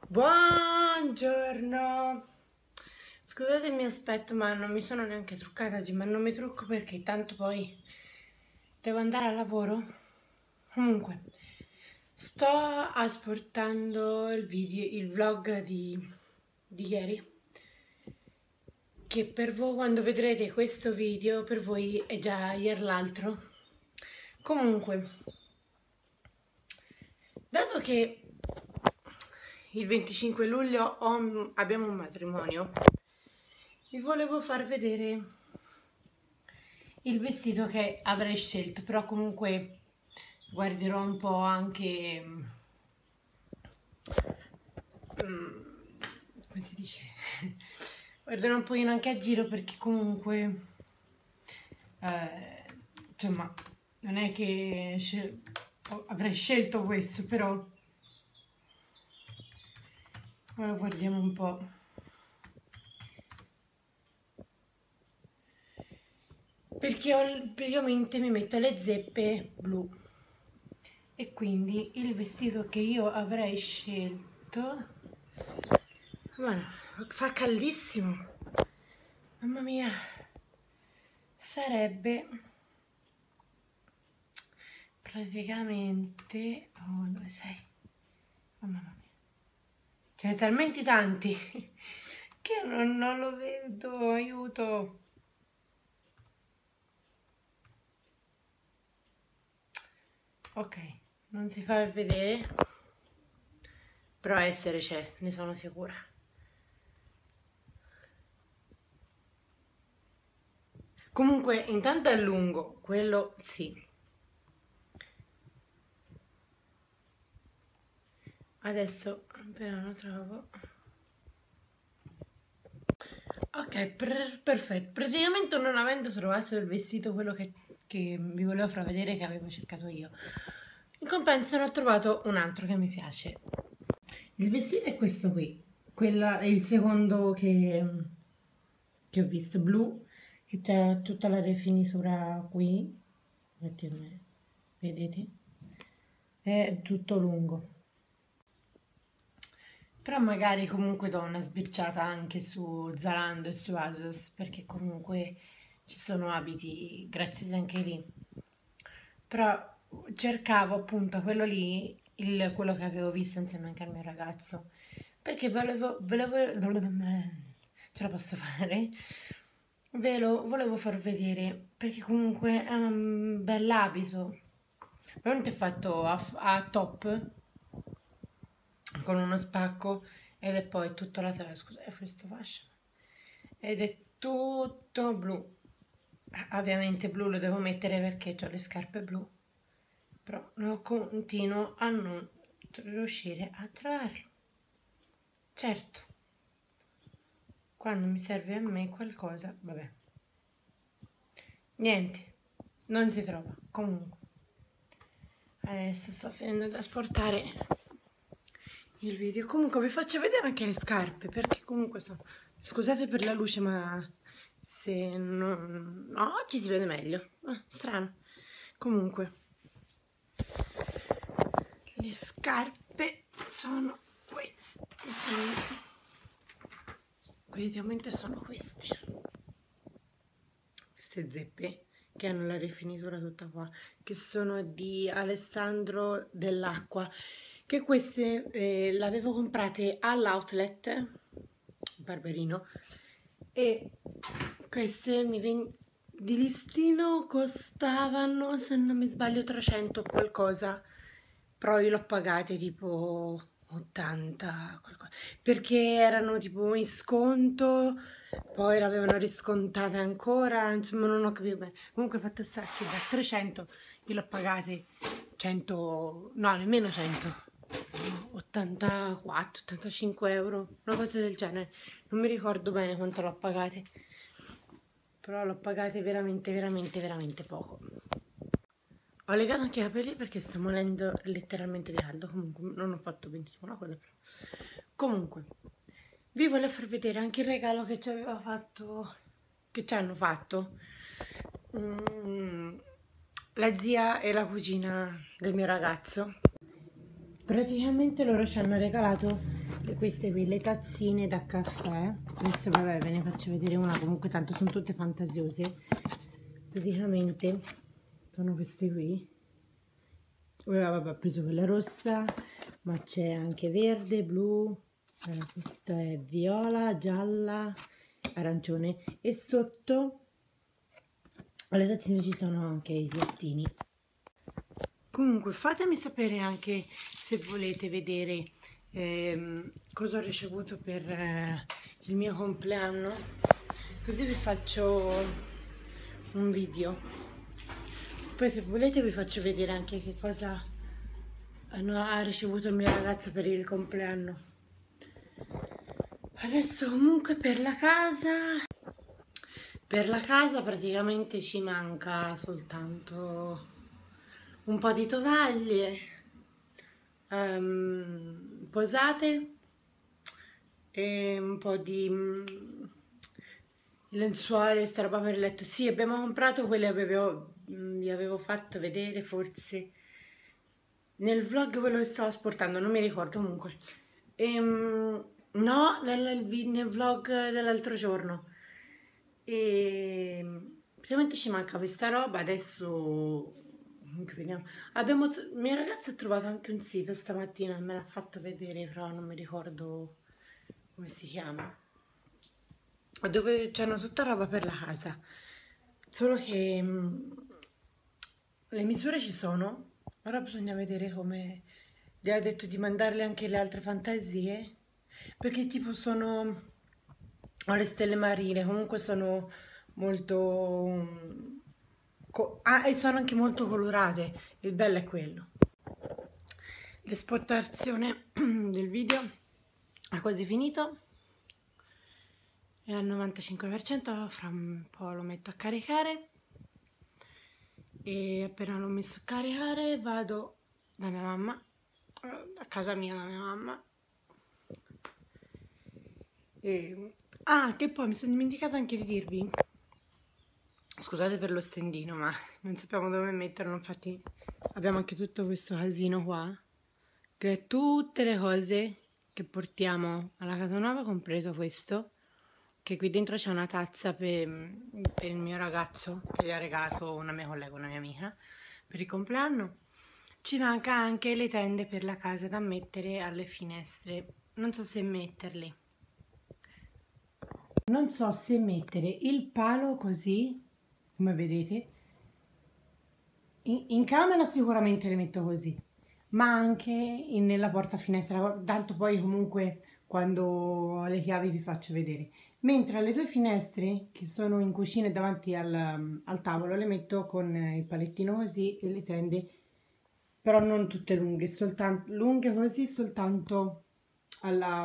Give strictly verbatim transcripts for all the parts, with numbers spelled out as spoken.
Buongiorno, scusate il mio aspetto, ma non mi sono neanche truccata oggi, ma non mi trucco perché tanto poi devo andare al lavoro. Comunque, sto asportando il video, il vlog di, di ieri, che per voi, quando vedrete questo video, per voi è già ieri l'altro. Comunque, dato che il venticinque luglio ho, abbiamo un matrimonio, vi volevo far vedere il vestito che avrei scelto, però comunque guarderò un po' anche, mm, come si dice, guarderò un po' anche a giro, perché comunque eh, insomma non è che scel avrei scelto questo, però ora guardiamo un po'. Perché ho, praticamente mi metto le zeppe blu e quindi il vestito che io avrei scelto, ma no, fa caldissimo, mamma mia, sarebbe praticamente, oh, dove sei? Oh, mamma mia, ce ne talmente tanti che non, non lo vedo, aiuto. Ok, non si fa vedere, però essere c'è, ne sono sicura. Comunque, intanto è lungo, quello sì. Adesso, però lo trovo. Ok, per, perfetto. Praticamente non avendo trovato il vestito, quello che, che vi volevo far vedere, che avevo cercato io, in compenso ne ho trovato un altro che mi piace. Il vestito è questo qui, quella è il secondo che, che ho visto, blu, che c'è tutta la rifinitura qui, vedete? È tutto lungo. Però magari comunque do una sbirciata anche su Zalando e su ASOS, perché comunque ci sono abiti graziosi anche lì. Però cercavo appunto quello lì, il, quello che avevo visto insieme anche al mio ragazzo, perché volevo, volevo, ce la posso fare? Ve lo volevo far vedere, perché comunque è un bell'abito. Veramente è fatto a, a top, con uno spacco, ed è poi tutto laterale, scusa, è questo fascio, ed è tutto blu. Ovviamente blu lo devo mettere perché ho le scarpe blu, però non continuo a non riuscire a trovarlo. Certo, quando mi serve a me qualcosa, vabbè, niente, non si trova. Comunque adesso sto finendo di asportare il video. Comunque vi faccio vedere anche le scarpe, perché comunque sono, scusate per la luce, ma se non, no, oggi si vede meglio, ah, strano. Comunque le scarpe sono queste, praticamente sono queste queste zeppe che hanno la rifinitura tutta qua, che sono di Alessandro Dell'Acqua, che queste eh, le avevo comprate all'outlet Barberino, e queste mi ven... di listino costavano, se non mi sbaglio, trecento qualcosa, però io l'ho pagate tipo ottanta qualcosa, perché erano tipo in sconto, poi l'avevano riscontate ancora, insomma non ho capito bene. Comunque fatto sta che da trecento io l'ho pagate cento, no, nemmeno cento, ottantaquattro ottantacinque euro, una cosa del genere, non mi ricordo bene quanto l'ho pagate, però l'ho pagate veramente veramente veramente poco. Ho legato anche i capelli perché sto morendo letteralmente di caldo. Comunque non ho fatto benissimo la coda, però comunque vi voglio far vedere anche il regalo che ci aveva fatto, che ci hanno fatto mm, la zia e la cugina del mio ragazzo. Praticamente loro ci hanno regalato le, queste qui, le tazzine da caffè. Adesso vabbè ve ne faccio vedere una, comunque tanto sono tutte fantasiose. Praticamente sono queste qui. Ora vabbè, ho preso quella rossa, ma c'è anche verde, blu, eh, questa è viola, gialla, arancione, e sotto alle tazzine ci sono anche i piattini. Comunque fatemi sapere anche se volete vedere ehm, cosa ho ricevuto per eh, il mio compleanno, così vi faccio un video. Poi se volete vi faccio vedere anche che cosa ha ricevuto il mio ragazzo per il compleanno. Adesso comunque per la casa, per la casa praticamente ci manca soltanto un po' di tovaglie um, posate e un po' di um, lenzuola, sta roba per il letto. Sì, abbiamo comprato quelle, avevo, vi avevo fatto vedere forse nel vlog quello che stavo sportando, non mi ricordo comunque. Ehm, no, nel, nel vlog dell'altro giorno. E praticamente ci manca questa roba, adesso vediamo. Abbiamo, il mio ragazzo ha trovato anche un sito stamattina, me l'ha fatto vedere, però non mi ricordo come si chiama, dove c'hanno tutta roba per la casa, solo che mh, le misure ci sono. Ora bisogna vedere come. Gli ha detto di mandarle anche le altre fantasie, perché tipo sono ho le stelle marine, comunque sono molto ah, e sono anche molto colorate, il bello è quello. L'esportazione del video è quasi finito, è al novantacinque per cento, fra un po' lo metto a caricare. E appena l'ho messo a caricare vado da mia mamma, a casa mia da mia mamma. E... ah, che poi mi sono dimenticata anche di dirvi, scusate per lo stendino, ma non sappiamo dove metterlo, infatti abbiamo anche tutto questo casino qua, che è tutte le cose che portiamo alla casa nuova, compreso questo, che qui dentro c'è una tazza per, per il mio ragazzo, che gli ha regalato una mia collega, una mia amica, per il compleanno. Ci manca anche le tende per la casa da mettere alle finestre, non so se metterli. Non so se mettere il palo così, come vedete, in, in camera sicuramente le metto così, ma anche in, nella porta finestra, tanto poi comunque quando ho le chiavi vi faccio vedere. Mentre alle due finestre che sono in cucina e davanti al, al tavolo le metto con il palettino così e le tende, però non tutte lunghe, soltanto lunghe così, soltanto alla,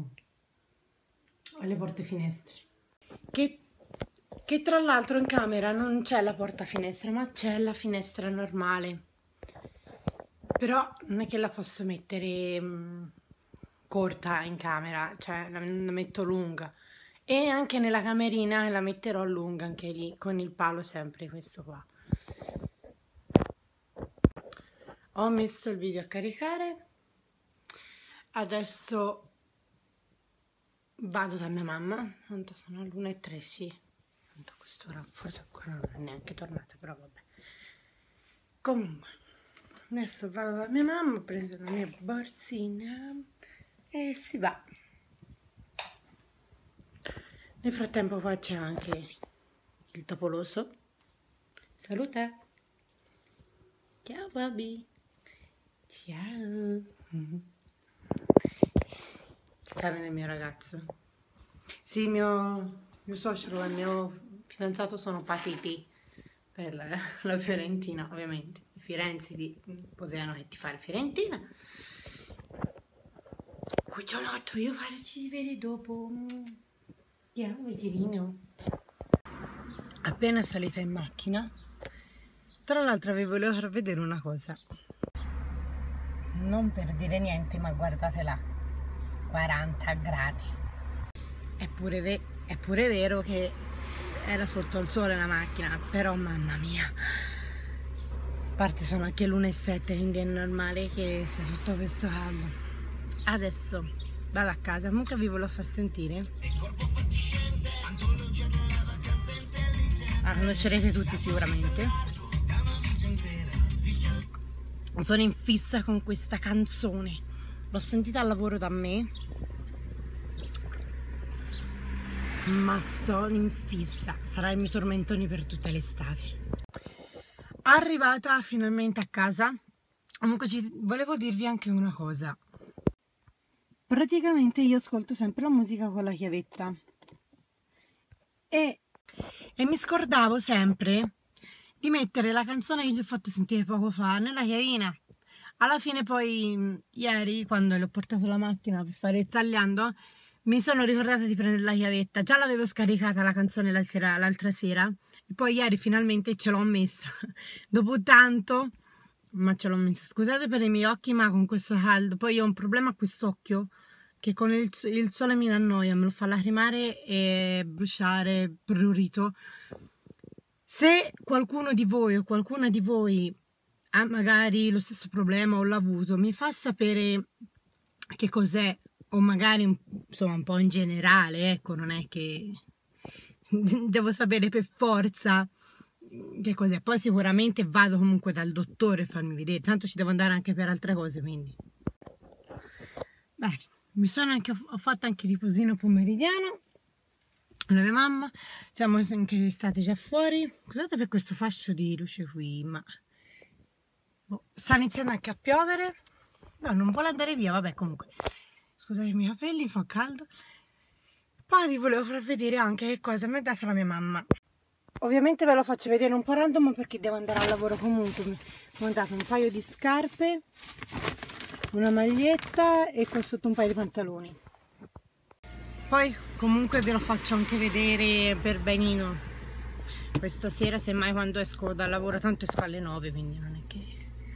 alle porte finestre. Che, che tra l'altro in camera non c'è la porta finestra, ma c'è la finestra normale. Però non è che la posso mettere mh, corta in camera, cioè la, la metto lunga. E anche nella camerina la metterò lunga, anche lì, con il palo sempre questo qua. Ho messo il video a caricare, adesso vado da mia mamma, tanto sono l'una e tre, sì, tanto a quest'ora forse ancora non è neanche tornata, però vabbè. Comunque, adesso vado da mia mamma, ho preso la mia borsina e si va. Nel frattempo qua c'è anche il topoloso. Salute! Ciao Bobby! Ciao! Il cane del mio ragazzo. Sì, mio, mio suocero e il mio fidanzato sono patiti per la, la Fiorentina, ovviamente. I Firenze di, potevano che ti fare Fiorentina. Cucciolotto, io farci vedere dopo. Andiamo, Vigilino. Appena salita in macchina, tra l'altro vi volevo far vedere una cosa, non per dire niente, ma guardate là, quaranta gradi. È pure, ve è pure vero che era sotto il sole la macchina, però mamma mia, a parte sono anche l'una e sette, quindi è normale che sia tutto questo caldo. Adesso vado a casa. Comunque vi volevo far sentire. La conoscerete tutti sicuramente. Sono in fissa con questa canzone. L'ho sentita al lavoro da me, ma sono in fissa. Sarà il mio tormentone per tutta l'estate. Arrivata finalmente a casa. Comunque ci volevo dirvi anche una cosa. Praticamente io ascolto sempre la musica con la chiavetta e, e mi scordavo sempre di mettere la canzone che vi ho fatto sentire poco fa nella chiavina. Alla fine poi ieri, quando l'ho portato la macchina per fare il tagliando, mi sono ricordata di prendere la chiavetta. Già l'avevo scaricata la canzone la sera, l'altra sera, e poi ieri finalmente ce l'ho messa dopo tanto. Ma ce l'ho messa, scusate per i miei occhi, ma con questo caldo, poi ho un problema a quest'occhio che con il, il sole mi annoia, me lo fa lacrimare e bruciare, prurito. Se qualcuno di voi o qualcuna di voi ha magari lo stesso problema o l'ha avuto, mi fa sapere che cos'è, o magari insomma un po' in generale, ecco, non è che devo sapere per forza che cos'è. Poi sicuramente vado comunque dal dottore a farmi vedere, tanto ci devo andare anche per altre cose, quindi bene. Mi sono anche ho fatto anche riposino pomeridiano con la mia mamma, siamo anche stati già fuori. Scusate per questo fascio di luce qui, ma boh, sta iniziando anche a piovere. No, non vuole andare via, vabbè, comunque scusate i miei capelli, fa caldo. Poi vi volevo far vedere anche che cosa mi ha dato la mia mamma. Ovviamente ve lo faccio vedere un po' random perché devo andare al lavoro comunque. Mi ho dato un paio di scarpe, una maglietta e qua sotto un paio di pantaloni. Poi comunque ve lo faccio anche vedere per benino questa sera, semmai quando esco dal lavoro, tanto esco alle nove, quindi non è che...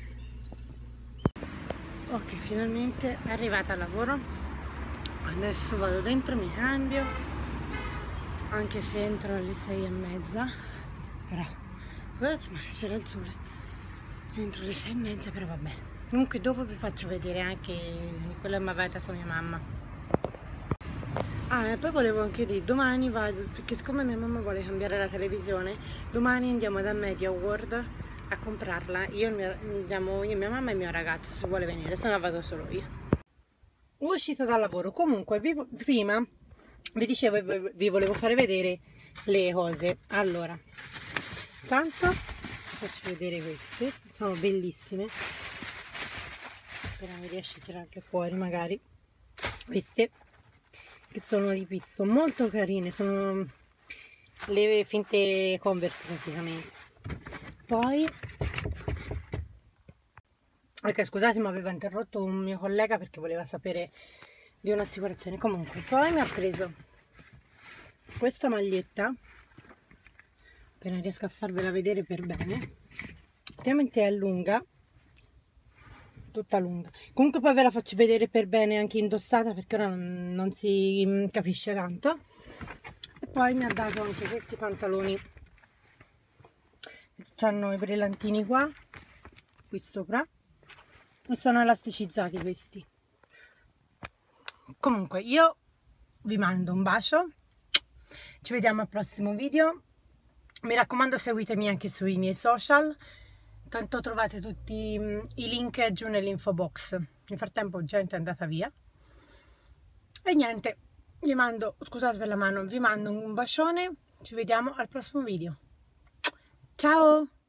Ok, finalmente è arrivata al lavoro. Adesso vado dentro, mi cambio. Anche se entro alle sei e mezza, però guardate, ma c'era il sole. Entro alle sei e mezza, però vabbè. Comunque dopo vi faccio vedere anche quello che mi aveva dato mia mamma. Ah, e poi volevo anche dire, domani vado, perché siccome mia mamma vuole cambiare la televisione, domani andiamo da Media World a comprarla. Io, il mio, andiamo, io, mia mamma e il mio ragazzo, se vuole venire, se no vado solo io. Uscita dal lavoro, comunque vi, prima vi dicevo, vi volevo fare vedere le cose. Allora, tanto faccio vedere queste, sono bellissime, speriamo mi riesce a tirarle fuori magari. Queste che sono di pizzo, molto carine, sono le finte Converse praticamente. Poi ok, scusate, mi aveva interrotto un mio collega perché voleva sapere di un'assicurazione. Comunque poi mi ha preso questa maglietta, appena riesco a farvela vedere per bene, ovviamente è lunga, tutta lunga. Comunque poi ve la faccio vedere per bene anche indossata perché ora non, non si capisce tanto. E poi mi ha dato anche questi pantaloni, hanno i brillantini qua, qui sopra, e sono elasticizzati questi. Comunque io vi mando un bacio, ci vediamo al prossimo video, mi raccomando seguitemi anche sui miei social, tanto trovate tutti i link giù nell'info box. Nel frattempo gente è andata via e niente, vi mando, scusate per la mano, vi mando un bacione, ci vediamo al prossimo video, ciao!